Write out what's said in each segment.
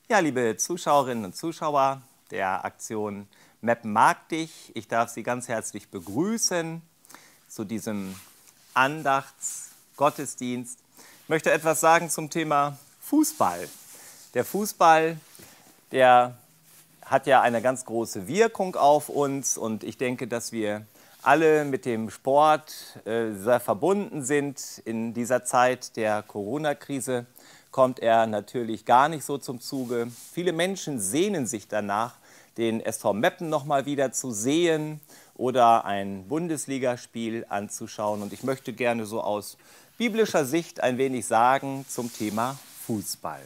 Ja, liebe Zuschauerinnen und Zuschauer der Aktion Meppen mag dich, ich darf Sie ganz herzlich begrüßen zu diesem Andachtsgottesdienst. Ich möchte etwas sagen zum Thema Fußball. Der Fußball, der hat ja eine ganz große Wirkung auf uns und ich denke, dass wir alle mit dem Sport sehr verbunden sind. In dieser Zeit der Corona-Krise kommt er natürlich gar nicht so zum Zuge. Viele Menschen sehnen sich danach, den SV Meppen noch mal wieder zu sehen oder ein Bundesligaspiel anzuschauen. Und ich möchte gerne so aus biblischer Sicht ein wenig sagen zum Thema Fußball.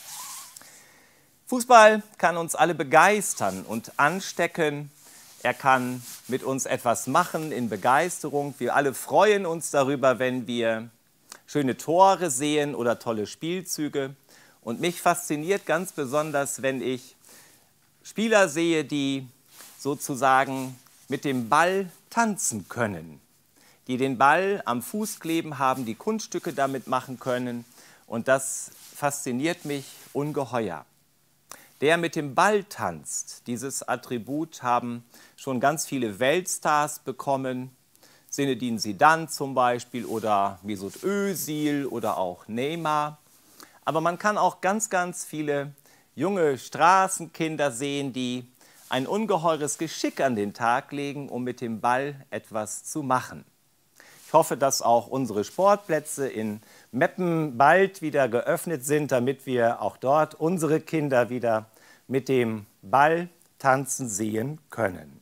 Fußball kann uns alle begeistern und anstecken. Er kann mit uns etwas machen in Begeisterung. Wir alle freuen uns darüber, wenn wir schöne Tore sehen oder tolle Spielzüge. Und mich fasziniert ganz besonders, wenn ich Spieler sehe, die sozusagen mit dem Ball tanzen können, die den Ball am Fuß kleben haben, die Kunststücke damit machen können. Und das fasziniert mich ungeheuer. Der mit dem Ball tanzt, dieses Attribut haben schon ganz viele Weltstars bekommen. Zinedine Zidane zum Beispiel oder Mesut Özil oder auch Neymar. Aber man kann auch ganz viele junge Straßenkinder sehen, die ein ungeheures Geschick an den Tag legen, um mit dem Ball etwas zu machen. Ich hoffe, dass auch unsere Sportplätze in Meppen bald wieder geöffnet sind, damit wir auch dort unsere Kinder wieder mit dem Ball tanzen sehen können.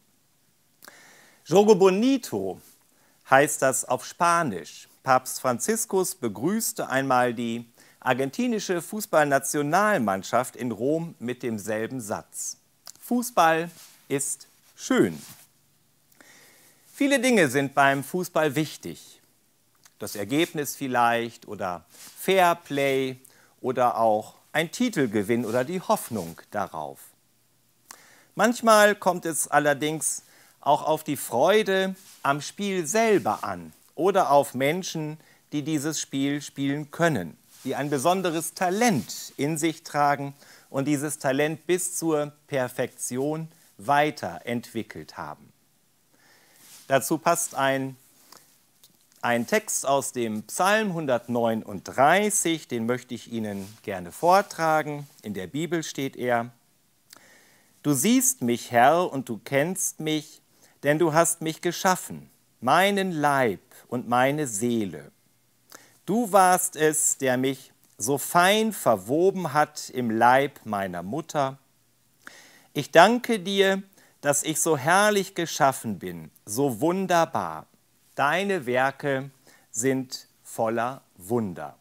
Jogo bonito heißt das auf Spanisch. Papst Franziskus begrüßte einmal die argentinische Fußballnationalmannschaft in Rom mit demselben Satz. Fußball ist schön. Viele Dinge sind beim Fußball wichtig. Das Ergebnis vielleicht oder Fairplay oder auch ein Titelgewinn oder die Hoffnung darauf. Manchmal kommt es allerdings auch auf die Freude am Spiel selber an oder auf Menschen, die dieses Spiel spielen können, die ein besonderes Talent in sich tragen und dieses Talent bis zur Perfektion weiterentwickelt haben. Dazu passt ein Text aus dem Psalm 139, den möchte ich Ihnen gerne vortragen. In der Bibel steht er: Du siehst mich, Herr, und du kennst mich, denn du hast mich geschaffen, meinen Leib und meine Seele. Du warst es, der mich so fein verwoben hat im Leib meiner Mutter. Ich danke dir, dass ich so herrlich geschaffen bin, so wunderbar. Deine Werke sind voller Wunder.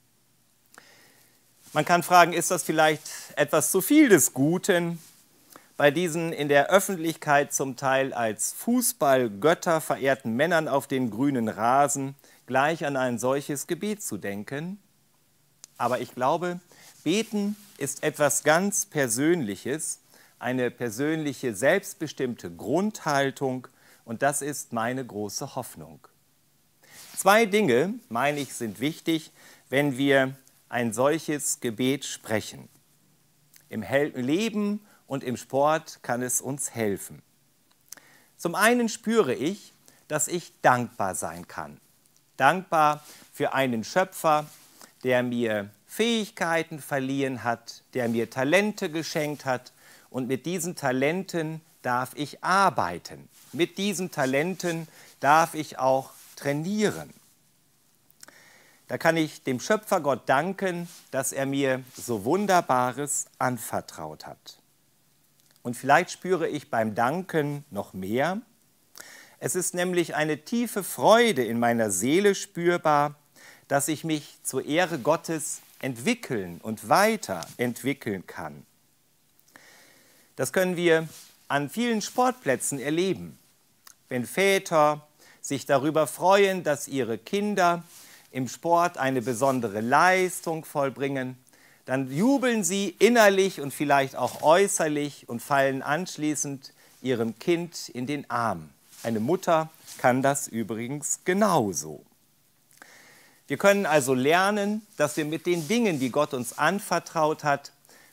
Man kann fragen, ist das vielleicht etwas zu viel des Guten, bei diesen in der Öffentlichkeit zum Teil als Fußballgötter verehrten Männern auf den grünen Rasen gleich an ein solches Gebet zu denken? Aber ich glaube, Beten ist etwas ganz Persönliches, eine persönliche, selbstbestimmte Grundhaltung, und das ist meine große Hoffnung. Zwei Dinge, meine ich, sind wichtig, wenn wir ein solches Gebet sprechen. Im Leben und im Sport kann es uns helfen. Zum einen spüre ich, dass ich dankbar sein kann. Dankbar für einen Schöpfer, der mir Fähigkeiten verliehen hat, der mir Talente geschenkt hat, und mit diesen Talenten darf ich arbeiten. Mit diesen Talenten darf ich auch trainieren. Da kann ich dem Schöpfer Gott danken, dass er mir so Wunderbares anvertraut hat. Und vielleicht spüre ich beim Danken noch mehr. Es ist nämlich eine tiefe Freude in meiner Seele spürbar, dass ich mich zur Ehre Gottes entwickeln und weiterentwickeln kann. Das können wir an vielen Sportplätzen erleben. Wenn Väter sich darüber freuen, dass ihre Kinder im Sport eine besondere Leistung vollbringen, dann jubeln sie innerlich und vielleicht auch äußerlich und fallen anschließend ihrem Kind in den Arm. Eine Mutter kann das übrigens genauso. Wir können also lernen, dass wir mit den Dingen, die Gott uns anvertraut hat,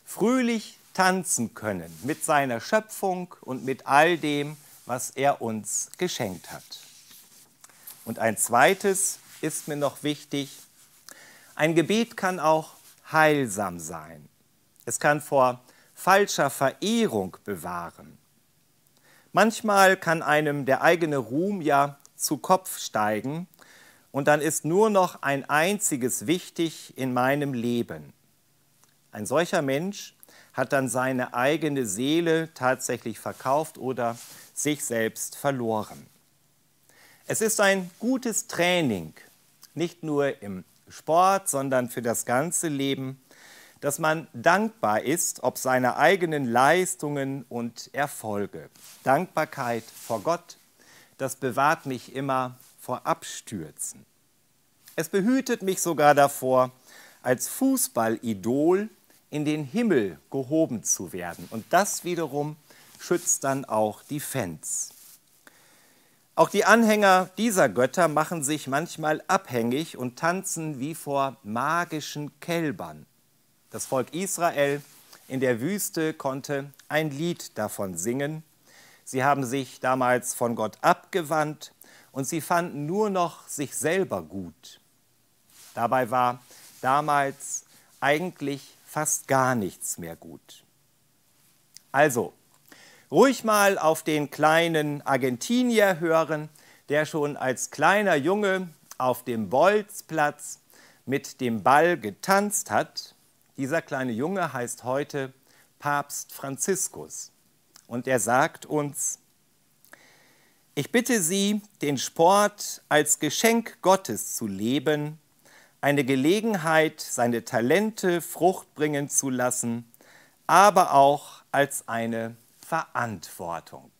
fröhlich tanzen können mit seiner Schöpfung und mit all dem, was er uns geschenkt hat. Und ein zweites ist mir noch wichtig: Ein Gebet kann auch heilsam sein. Es kann vor falscher Verehrung bewahren. Manchmal kann einem der eigene Ruhm ja zu Kopf steigen und dann ist nur noch ein einziges wichtig in meinem Leben. Ein solcher Mensch hat dann seine eigene Seele tatsächlich verkauft oder sich selbst verloren. Es ist ein gutes Training, nicht nur im Sport, sondern für das ganze Leben, dass man dankbar ist ob seiner eigenen Leistungen und Erfolge. Dankbarkeit vor Gott, das bewahrt mich immer vor Abstürzen. Es behütet mich sogar davor, als Fußballidol in den Himmel gehoben zu werden. Und das wiederum schützt dann auch die Fans. Auch die Anhänger dieser Götter machen sich manchmal abhängig und tanzen wie vor magischen Kälbern. Das Volk Israel in der Wüste konnte ein Lied davon singen. Sie haben sich damals von Gott abgewandt und sie fanden nur noch sich selber gut. Dabei war damals eigentlich fast gar nichts mehr gut. Also, ruhig mal auf den kleinen Argentinier hören, der schon als kleiner Junge auf dem Bolzplatz mit dem Ball getanzt hat. Dieser kleine Junge heißt heute Papst Franziskus und er sagt uns: Ich bitte Sie, den Sport als Geschenk Gottes zu leben, eine Gelegenheit, seine Talente Frucht bringen zu lassen, aber auch als eine Verantwortung.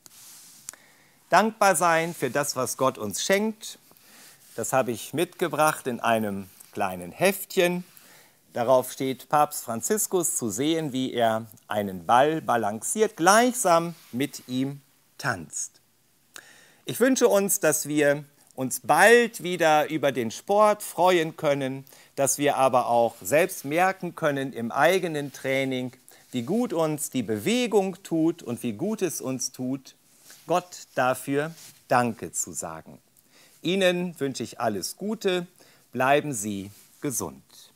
Dankbar sein für das, was Gott uns schenkt, das habe ich mitgebracht in einem kleinen Heftchen. Darauf steht Papst Franziskus zu sehen, wie er einen Ball balanciert, gleichsam mit ihm tanzt. Ich wünsche uns, dass wir uns bald wieder über den Sport freuen können, dass wir aber auch selbst merken können im eigenen Training, wie gut uns die Bewegung tut und wie gut es uns tut, Gott dafür Danke zu sagen. Ihnen wünsche ich alles Gute, bleiben Sie gesund.